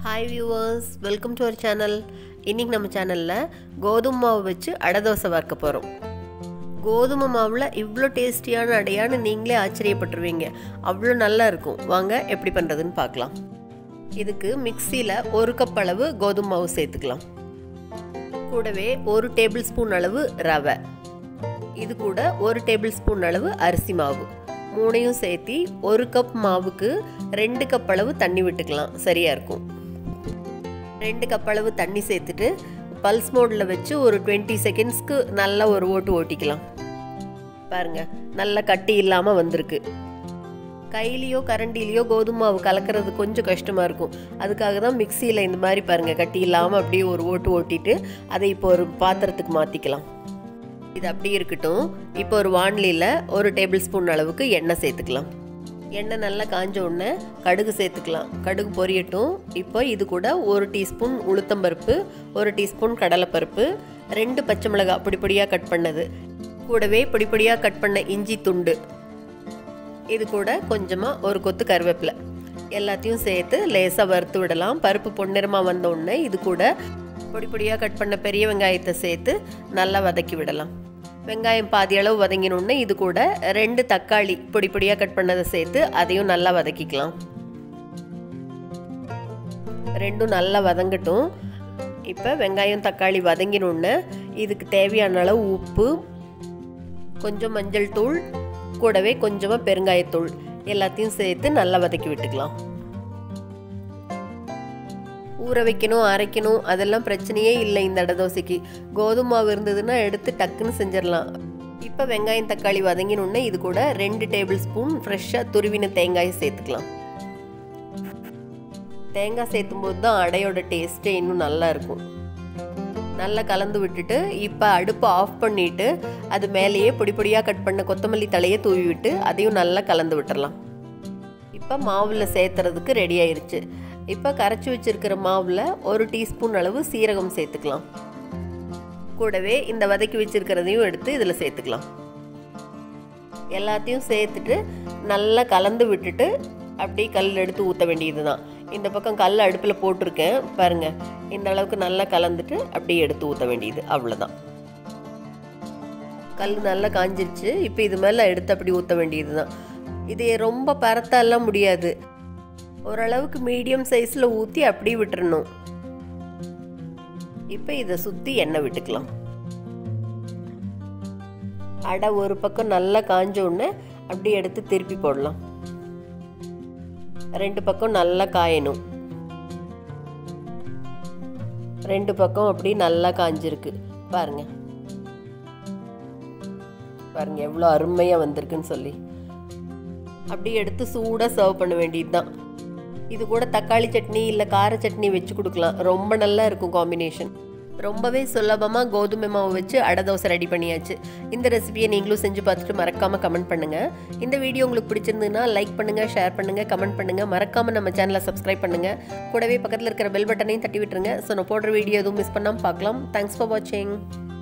Hi viewers, welcome to our channel. இன்னைக்கு நம்ம சேனல்ல கோதுமை மாவு வச்சு அடை தோசை வறுக்க போறோம். கோதுமை மாவுல இவ்ளோ டேஸ்டியான அடையான்னு நீங்களே ஆச்சரியப்பட்டுருவீங்க. அவ்ளோ நல்லா இருக்கும். வாங்க எப்படி பண்றதுன்னு பார்க்கலாம். இதுக்கு மிக்ஸில 1 கப் அளவு கோதுமை மாவு சேர்த்துக்கலாம். கூடவே 1 டேபிள் ஸ்பூன் அளவு ரவை. இது கூட 1 டேபிள் ஸ்பூன் அளவு அரிசி மாவு. மூணையும் சேர்த்து 1 கப் மாவுக்கு 2 கப் அளவு தண்ணி விட்டுக்கலாம். சரியா இருக்கும். 2 கப் அளவு தண்ணி சேர்த்துட்டு பல்ஸ் மோட்ல வச்சு ஒரு 20 செகண்ட்ஸ்க்கு நல்லா ஒரு ஓட்டு ஓட்டிக்கலாம். பாருங்க, நல்லா கட்டி இல்லாம வந்திருக்கு. கையிலயோ கரண்டிலயோ கோதுமை மாவு கலக்கிறது கொஞ்சம் கஷ்டமா இருக்கும். அதுக்காக தான் மிக்ஸியில் இந்த மாதிரி பாருங்க கட்டி இல்லாம அப்படியே ஒரு ஓட்டு ஓட்டிட்டு அதை இப்போ ஒரு பாத்திரத்துக்கு மாத்திக்கலாம். இது அப்படியே இருக்கட்டும். இப்போ ஒரு வாணலியில் 1 டேபிள் ஸ்பூன் அளவுக்கு எண்ணெய் சேர்த்துக்கலாம். எண்ணெய் நல்லா காஞ்ச உடனே கடுகு சேர்த்துக்கலாம். கடுகு பொரியட்டும். இப்போ இது கூட 1 டீஸ்பூன் உளுத்தம்பருப்பு, 1 டீஸ்பூன் கடலைப்பருப்பு, 2 பச்சை மிளகாய் பொடிப்பொடியாக கட் பண்ணது, கூடவே பொடிப்பொடியாக கட் பண்ண இஞ்சி துண்டு, இது கூட கொஞ்சமாக ஒரு கொத்து கருவேப்பிலை எல்லாத்தையும் சேர்த்து லேசாக வறுத்து விடலாம். பருப்பு பொன்னிறமாக வந்த உடனே இது கூட பொடிப்பொடியாக கட் பண்ண பெரிய வெங்காயத்தை சேர்த்து நல்லா வதக்கி விடலாம். வெங்காயம் பாதி அளவு வதங்கினோடனே இது கூட 2 தக்காளி பொடிப்பொடியாக கட் பண்ணதை சேர்த்து அதையும் நல்லா வதக்கிக்கலாம். ரெண்டும் நல்லா வதங்கட்டும். இப்போ வெங்காயம் தக்காளி வதங்கினோடனே இதுக்கு தேவையான அளவு உப்பு, கொஞ்சம் மஞ்சள் தூள், கூடவே கொஞ்சமாக பெருங்காயத்தூள் எல்லாத்தையும் சேர்த்து நல்லா வதக்கி விட்டுக்கலாம். ஊற வைக்கணும், அரைக்கணும் அதெல்லாம் பிரச்சனையே இல்லை. இந்த அடை தோசைக்கு கோதுமை மாவு இருந்ததுன்னா எடுத்து டக்குன்னு செஞ்சிடலாம். இப்போ வெங்காயம் தக்காளி வதங்கினோடனே இது கூட 2 டேபிள் ஸ்பூன் ஃப்ரெஷ்ஷாக துருவின தேங்காயை சேர்த்துக்கலாம். தேங்காய் சேர்த்தும் போது தான் அடையோட டேஸ்ட்டே இன்னும் நல்லா இருக்கும். நல்லா கலந்து விட்டுட்டு இப்போ அடுப்பை ஆஃப் பண்ணிட்டு அது மேலேயே பொடிப்பொடியாக கட் பண்ண கொத்தமல்லி தலையை தூவி விட்டு அதையும் நல்லா கலந்து விட்டுறலாம். இப்போ மாவில் சேர்த்துறதுக்கு ரெடி ஆயிடுச்சு. இப்போ கரைச்சி வச்சிருக்கிற மாவில் 1 டீஸ்பூன் அளவு சீரகம் சேர்த்துக்கலாம். கூடவே இந்த வதக்கி வச்சிருக்கிறதையும் எடுத்து இதில் சேர்த்துக்கலாம். எல்லாத்தையும் சேர்த்துட்டு நல்லா கலந்து விட்டுட்டு அப்படியே கல் எடுத்து ஊற்ற வேண்டியது தான். இந்த பக்கம் கல் அடுப்பில் போட்டிருக்கேன் பாருங்க. இந்த அளவுக்கு நல்லா கலந்துட்டு அப்படியே எடுத்து ஊற்ற வேண்டியது, அவ்வளோதான். கல் நல்லா காஞ்சிருச்சு. இப்போ இது மேலே எடுத்து அப்படி ஊற்ற வேண்டியது தான். இது ரொம்ப பரத்தாலாம் முடியாது. ஓரளவுக்கு மீடியம் சைஸில் ஊற்றி அப்படியே விட்டுறணும். இப்போ இதை சுற்றி எண்ணெய் விட்டுக்கலாம். அடை ஒரு பக்கம் நல்லா காஞ்ச உடனே அப்படியே எடுத்து திருப்பி போடலாம். 2 பக்கம் நல்லா காயணும். 2 பக்கம் அப்படி நல்லா காஞ்சிருக்கு பாருங்க. பாருங்க எவ்வளோ அருமையாக வந்திருக்குன்னு சொல்லி. அப்படியே எடுத்து சூடாக சர்வ் பண்ண வேண்டியது தான். இது கூட தக்காளி சட்னி இல்லை கார சட்னி வச்சு கொடுக்கலாம். ரொம்ப நல்லா இருக்கும் காம்பினேஷன். ரொம்பவே சுலபமாக கோதுமை மாவு வச்சு அடை தோசை ரெடி பண்ணியாச்சு. இந்த ரெசிபியை நீங்களும் செஞ்சு பார்த்துட்டு மறக்காமல் கமெண்ட் பண்ணுங்கள். இந்த வீடியோ உங்களுக்கு பிடிச்சிருந்ததுன்னா லைக் பண்ணுங்கள், ஷேர் பண்ணுங்கள், கமெண்ட் பண்ணுங்கள். மறக்காமல் நம்ம சேனலை சப்ஸ்கிரைப் பண்ணுங்கள். கூடவே பக்கத்தில் இருக்கிற பெல் பட்டனையும் தட்டி விட்டுருங்க. ஸோ நான் போடுற வீடியோ எதுவும் மிஸ் பண்ணாமல் பார்க்கலாம். தேங்க்ஸ் ஃபார் வாட்சிங்.